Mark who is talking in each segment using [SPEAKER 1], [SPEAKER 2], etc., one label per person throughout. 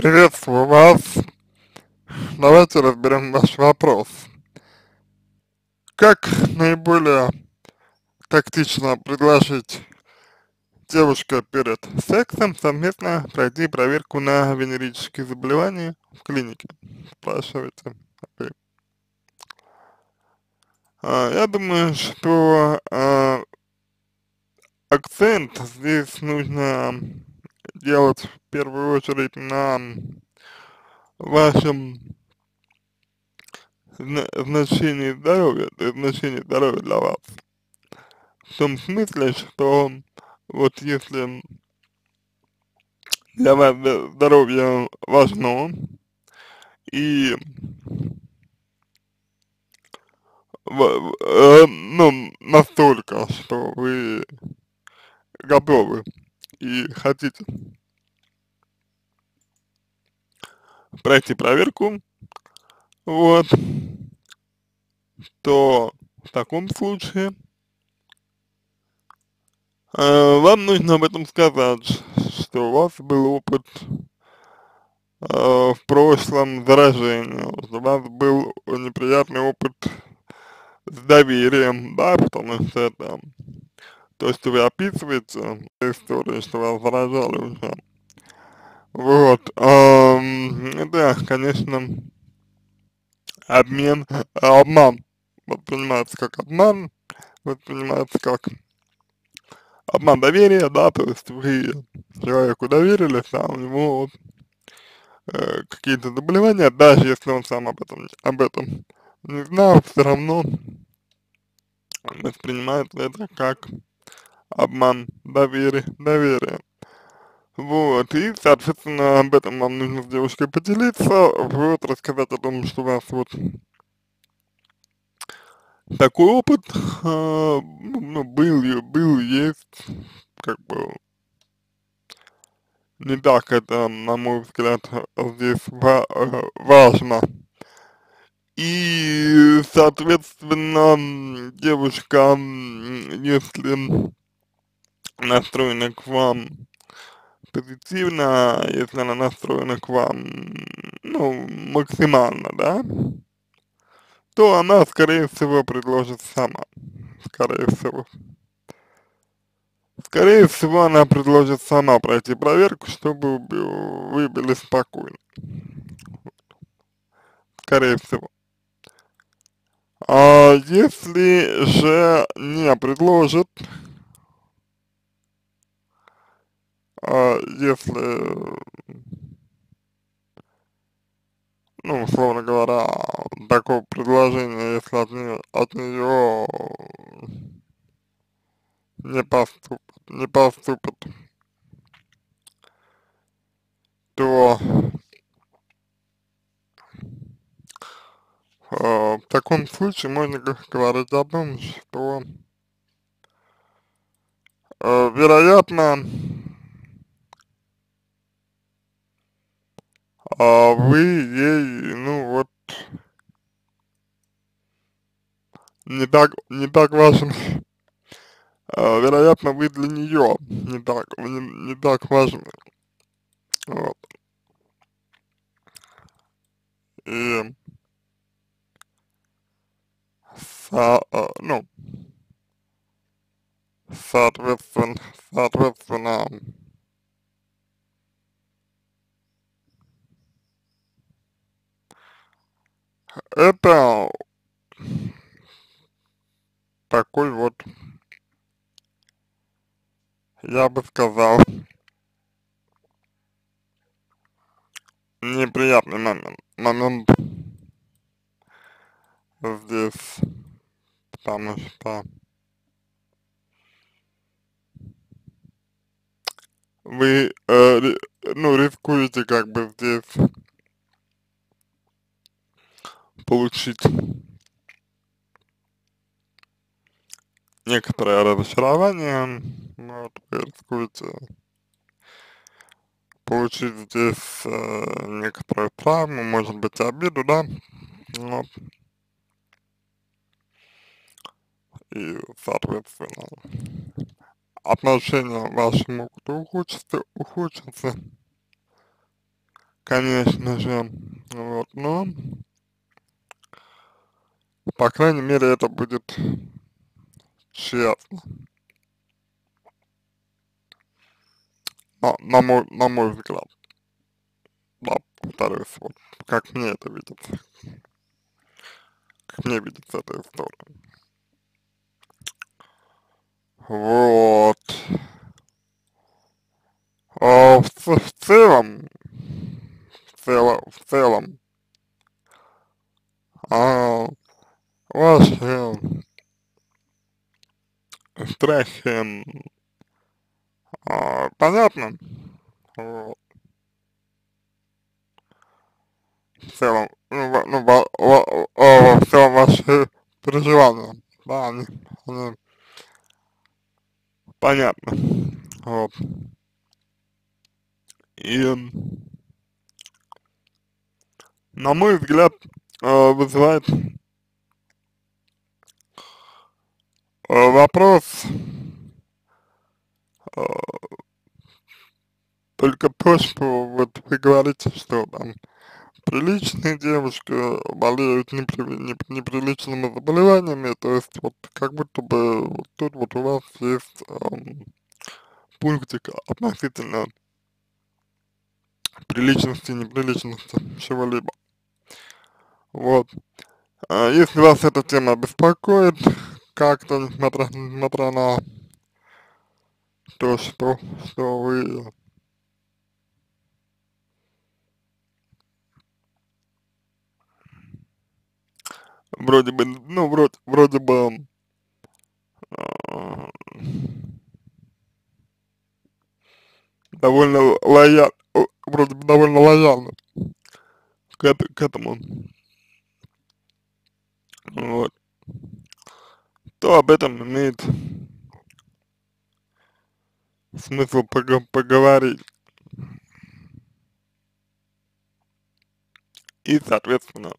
[SPEAKER 1] Приветствую вас. Давайте разберем ваш вопрос. Как наиболее тактично предложить девушке перед сексом совместно пройти проверку на венерические заболевания в клинике? Спрашиваете вы. Я думаю, что акцент здесь нужно делать в первую очередь на вашем значении здоровья, то есть значении здоровья для вас. В том смысле, что вот если для вас здоровье важно и ну, настолько, что вы готовы и хотите пройти проверку, вот, то в таком случае вам нужно об этом сказать, что у вас был опыт в прошлом заражения, что у вас был неприятный опыт с доверием, да, потому что это то, что вы описываете, историю, что вас заражали уже. Вот, это, конечно, обман воспринимается как обман, воспринимается как обман доверия, да, то есть вы человеку доверились, а у него какие-то заболевания, даже если он сам об этом не знал, все равно воспринимает это как обман доверия. Вот, и, соответственно, об этом вам нужно с девушкой поделиться, вот, рассказать о том, что у вас вот такой опыт, ну, был, есть, как бы, не так это, на мой взгляд, здесь важно. И, соответственно, девушка, если настроена к вам позитивно, если она настроена к вам, ну, максимально, да, то она, скорее всего, предложит сама, скорее всего. Скорее всего, она предложит сама пройти проверку, чтобы вы были спокойны, скорее всего. А если же не предложит, если, ну, условно говоря, такое предложение, если от нее не поступит, то в таком случае можно говорить о том, что вероятно вы ей, ну вот, не так важны. Вероятно, вы для нее не так важны. Вот. И, ну, соответственно, это такой вот, я бы сказал, неприятный момент здесь, потому что вы, ну, рискуете как бы здесь получить некоторое разочарование, вот, вы рискуете получить здесь некоторую травму, может быть, обиду, да, вот, и, соответственно, отношения ваши могут ухудшиться, конечно же, вот, но, по крайней мере, это будет честно, на мой взгляд, да, повторюсь, вот, как мне это видится, как мне видится эта история. Вот, в целом, в целом, а, ваши страхи, понятно, вот, в целом, в целом ваши переживания, да, они понятно, вот, и, на мой взгляд, вызывает вопрос э, только то, что вот вы говорите, что там приличные девушки болеют неприличными заболеваниями, то есть вот как будто бы вот тут вот у вас есть пунктик относительно приличности, неприличности чего-либо. Вот. Если вас эта тема беспокоит как-то, несмотря на то, что вы вроде бы, ну, вроде бы э, довольно вроде бы довольно лояльны к этому, вот, то об этом имеет смысл поговорить. И, соответственно,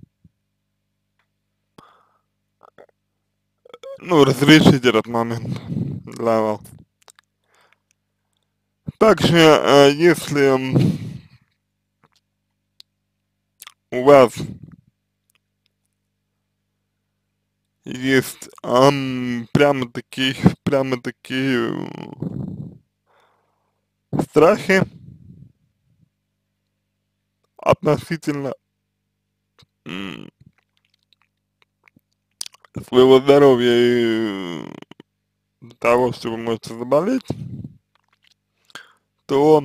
[SPEAKER 1] ну, разрешить этот момент для вас. Также, если у вас есть прямо такие страхи относительно м, своего здоровья и того, что вы можете заболеть, то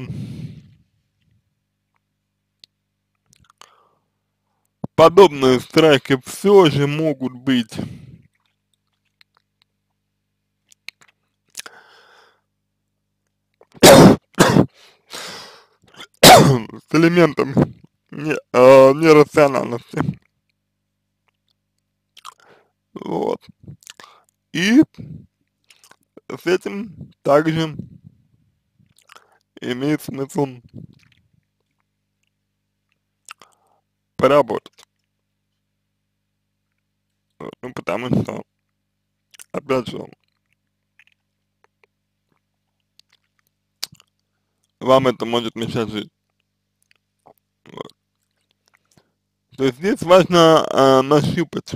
[SPEAKER 1] подобные страхи все же могут быть с элементом нерациональности. Вот. И с этим также имеет смысл поработать. Вот. Ну, потому что, опять же, вам это может мешать жить. Вот. То есть здесь важно нащупать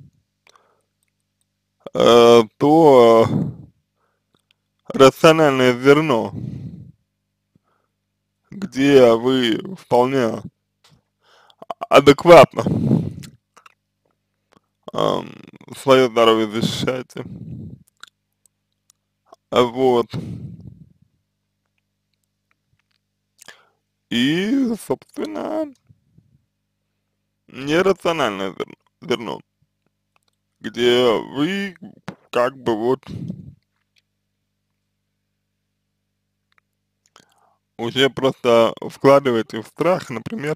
[SPEAKER 1] то рациональное зерно, где вы вполне адекватно свое здоровье защищаете. Вот. И, собственно, нерациональное зерно, где вы как бы вот уже просто вкладываете в страх, например,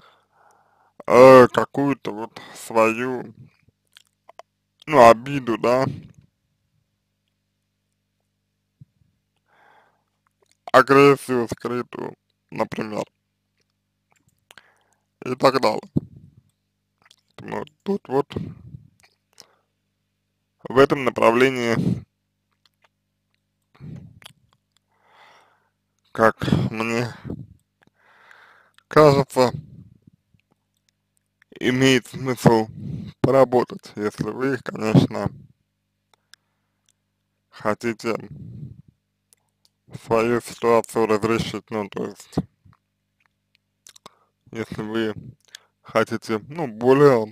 [SPEAKER 1] какую-то вот свою, ну, обиду, да, агрессию скрытую, например, и так далее. Поэтому тут вот в этом направлении, как мне кажется, имеет смысл поработать, если вы, конечно, хотите свою ситуацию разрешить, ну, то есть, если вы хотите, ну, более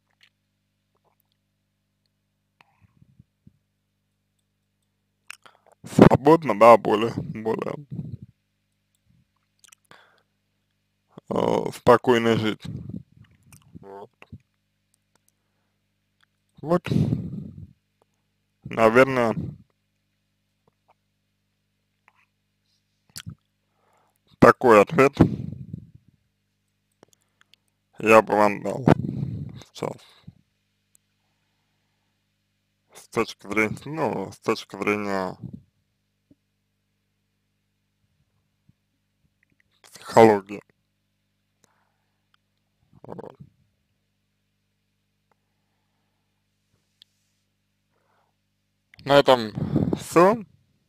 [SPEAKER 1] свободно, да, более спокойно жить. Вот. Вот, наверное, такой ответ я бы вам дал сейчас с точки зрения, ну, с точки зрения психологии. Вот. На этом все.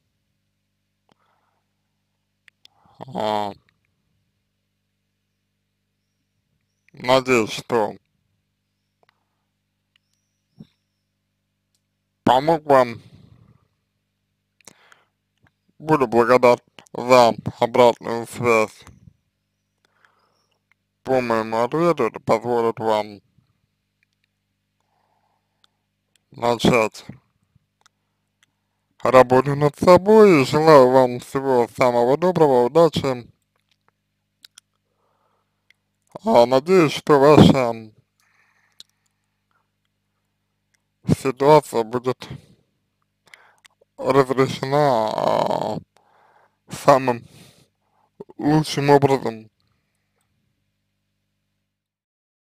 [SPEAKER 1] Надеюсь, что помог вам. Буду благодарен за обратную связь по моему ответу. Это позволит вам начать работу над собой. И желаю вам всего самого доброго, удачи. Надеюсь, что ваша ситуация будет разрешена самым лучшим образом.